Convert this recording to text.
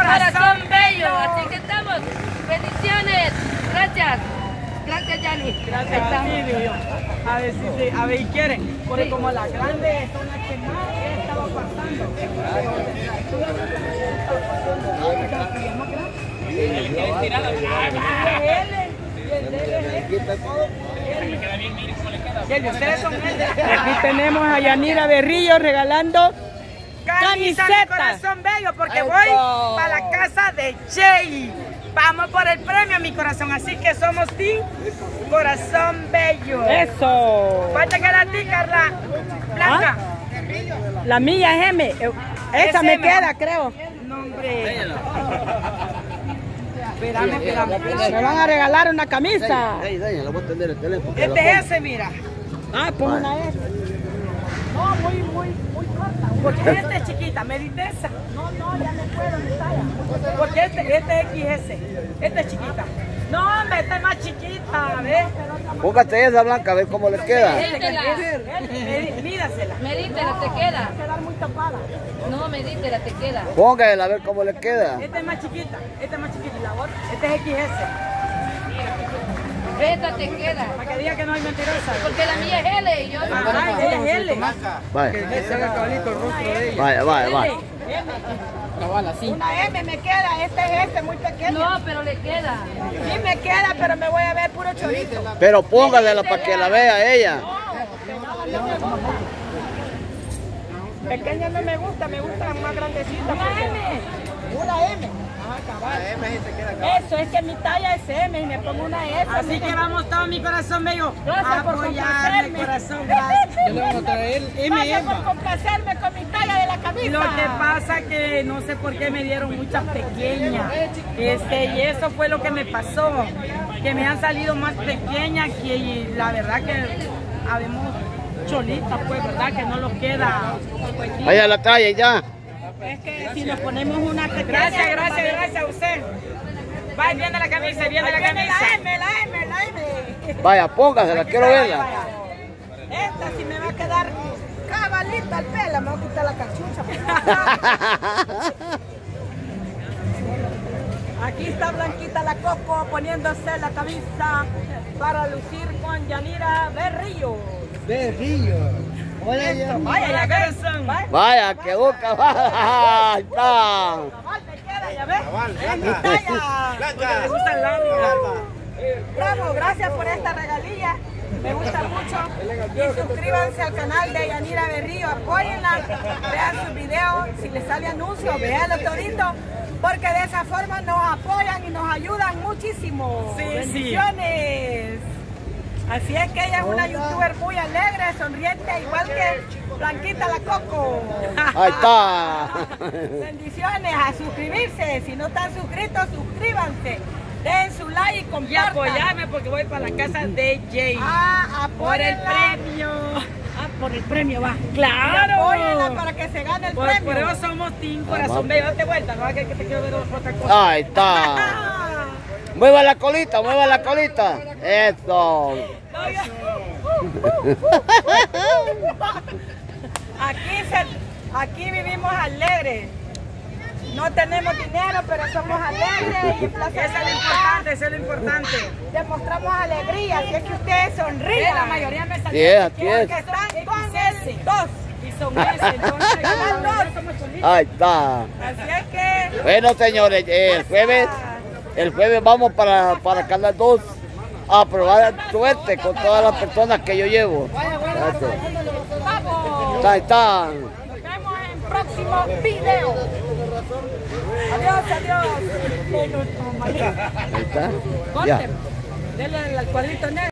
Corazón Bello. Así que estamos. Bendiciones. Gracias. Gracias, Yani. Gracias a ti, digo yo. A ver si quieren. Porque como las grandes son las que más he estado pasando. Aquí tenemos a Yanira Berrillo regalando camisetas. Corazón Bello, porque voy para la casa de Jay. Vamos por el premio, mi corazón. Así que somos Team Corazón Bello. Eso. ¿Cuánto queda a ti, Carla? Blanca. La mía es M. Esa me queda, creo. No, hombre. Espérame. Me van a regalar una camisa. Este es ese, mira. Ah, pues una S. No, muy corta. Porque esta es chiquita, medita esa. No, ya no puedo, mi talla. Porque este es XS. Esta es chiquita. No, hombre, esta es más chiquita, ¿ves? Póngate esa, Blanca, a ver cómo les queda. Mídasela. Medítela, te queda. Va a quedar muy tapada. No, medítela, te queda. Póngasela a ver cómo les queda. Esta es más chiquita. Esta es más chiquita. Y la otra, esta es XS. Esta te queda. Para que diga que no hay mentirosa. Porque la mía es L y yo no. Ella es L. Vaya. Cabal, así. Una M me queda, este muy pequeño. No, pero le queda. Sí me queda, pero me voy a ver puro chorito. Pero póngasela para que la vea ella. Pequeña no me gusta más grandecita. Una M. Ah, cabal. Eso, es que mi talla es M y me pongo una S. Así que vamos todos, mi corazón bello, a apoyarme, corazón, gracias. Yo le voy a traer M. Por complacerme con mi talla de la camisa. Lo que pasa que no sé por qué me dieron muchas pequeñas. Y eso fue lo que me pasó. Que me han salido más pequeñas y la verdad que habemos cholitas, pues, ¿verdad? Que no los queda. Vaya la talla ya. Es que si nos ponemos una... Gracias a usted. Va, viene la camisa, viene la camisa. La M. Vaya, póngasela, quiero verla. Esta sí me va a quedar cabalita al pelo, me voy a quitar la cachucha. Aquí está Blanquita la Coco poniéndose la camisa para lucir con Yanira Berrillo. Vaya, ya corazón. Vaya, quedó cabal. Ahí está. Cabal me queda, ya ves. Es mi talla. Me gusta el largo. Bravo, gracias por esta regalía. Me gusta mucho. Y suscríbanse al canal de Yanira Berrillo. Apóyenla. Vean sus videos. Si les sale anuncio, véanlo todito. Porque de esa forma nos apoyan y nos ayudan muchísimo. Sí, bendiciones. Así es que ella es una youtuber muy alegre, sonriente, igual que Blanquita la Coco. Ahí está. Bendiciones, a suscribirse. Si no están suscritos, suscríbanse. Den su like y compartan. Y apoyarme porque voy para la casa de Jay. Por el premio. Por el premio va. ¡Claro! Apóyenla para que se gane el premio. Por eso somos Team Corazón Bello. Date vuelta, no va a que te quiero ver otra cosa. Ahí está. Mueva la colita, Eso. Aquí vivimos alegres. No tenemos dinero, pero somos alegres. Eso es lo importante, Demostramos alegría, así es que ustedes sonríen. La mayoría me salieron. Porque están con el 2. Y son ese, entonces ahí está. Así es que... Bueno, señores, el jueves vamos para Canal 2 a probar suerte con todas las personas que yo llevo. Gracias. Ahí está. Nos vemos en próximo video. Adiós. Ahí está. Denle al cuadrito negro.